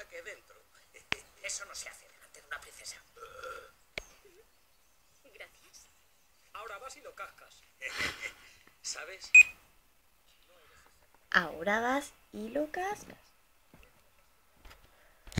fuera que dentro. Eso no se hace delante de una princesa. Gracias. Ahora vas y lo cascas. ¿Sabes? Ahora vas y lo cascas.